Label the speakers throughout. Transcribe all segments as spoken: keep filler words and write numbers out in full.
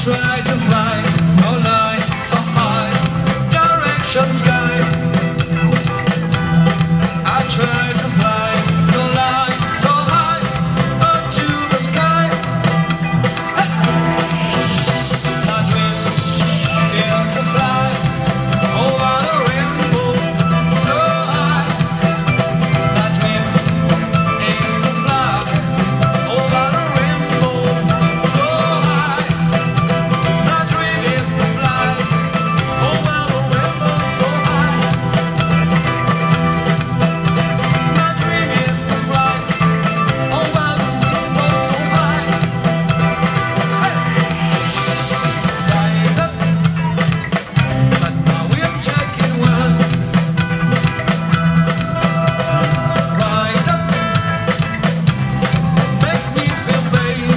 Speaker 1: try to fly, all night, so high, direction sky. I try to fly, no lie, so high, up to the sky. My dream is to fly over the rainbow, so high. My dream is to fly over the rainbow, so high. My dream is to fly over the rainbow, so high. My dream is to fly over the rainbow, so high. Rise up, but now we're checking well. Rise up, makes me feel pain.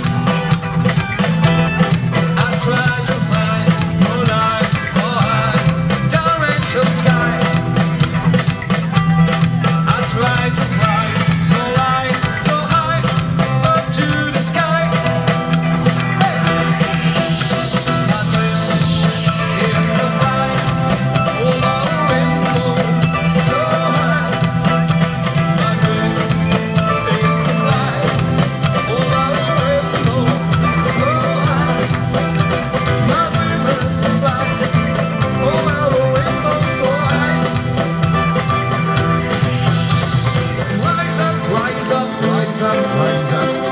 Speaker 1: I try to fly, no lie, so high, direction sky. I try to fly, no lie, so high, up to the sky. Hey. My dream is to fly over the rainbow, so high. My dream is to fly over the rainbow, so high. My dream is to fly over the rainbow, so high. Rise up, rise up, rise up, rise up.